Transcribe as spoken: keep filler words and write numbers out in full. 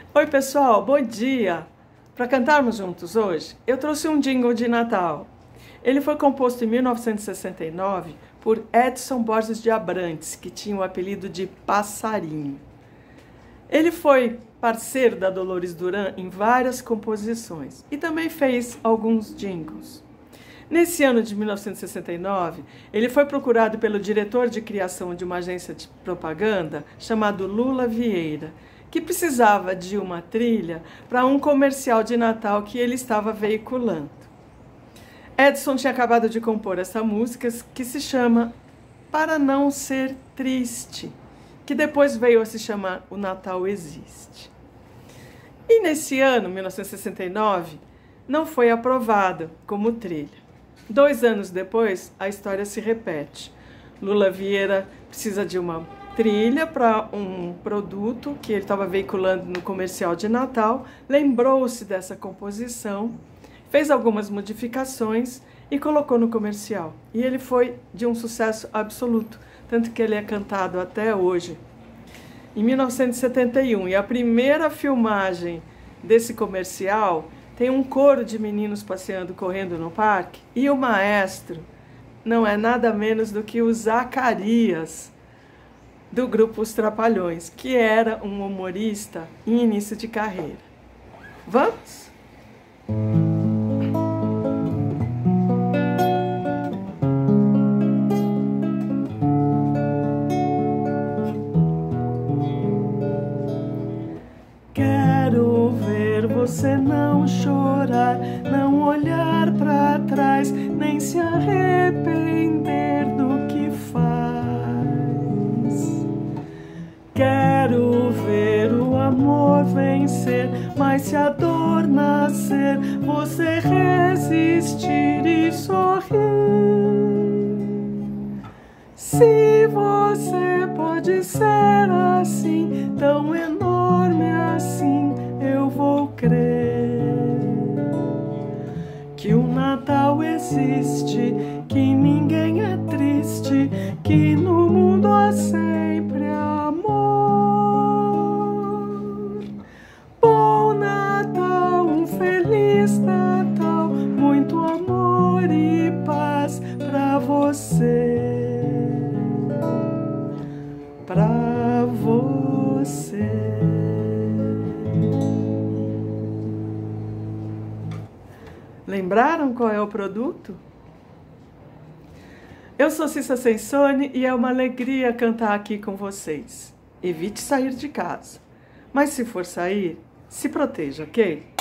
Oi pessoal, bom dia! Para cantarmos juntos hoje, eu trouxe um jingle de Natal. Ele foi composto em mil novecentos e sessenta e nove por Edson Borges de Abrantes, que tinha o apelido de Passarinho. Ele foi parceiro da Dolores Duran em várias composições e também fez alguns jingles. Nesse ano de mil novecentos e sessenta e nove, ele foi procurado pelo diretor de criação de uma agência de propaganda chamado Lula Vieira, que precisava de uma trilha para um comercial de Natal que ele estava veiculando. Edson tinha acabado de compor essa música que se chama Para Não Ser Triste, que depois veio a se chamar O Natal Existe. E nesse ano, mil novecentos e sessenta e nove, não foi aprovada como trilha. Dois anos depois, a história se repete. Lula Vieira precisa de uma trilha para um produto que ele estava veiculando no comercial de Natal, lembrou-se dessa composição, fez algumas modificações e colocou no comercial. E ele foi de um sucesso absoluto, tanto que ele é cantado até hoje. Em mil novecentos e setenta e um, e a primeira filmagem desse comercial, tem um coro de meninos passeando, correndo no parque, e o maestro não é nada menos do que o Zacarias, do grupo Os Trapalhões, que era um humorista em início de carreira. Vamos? Quero ver você não chorar, não olhar para trás, nem se arrepender do que faz. Quero ver o amor vencer, mas se a dor nascer, você resistir e sorrir. Se você pode ser assim, tão enorme assim, eu vou crer que o Natal existe, que ninguém é triste, que no mundo há sempre amor. Bom Natal, um feliz Natal, muito amor e paz pra você, pra você. Lembraram qual é o produto? Eu sou Cissa Sensone e é uma alegria cantar aqui com vocês. Evite sair de casa, mas se for sair, se proteja, ok?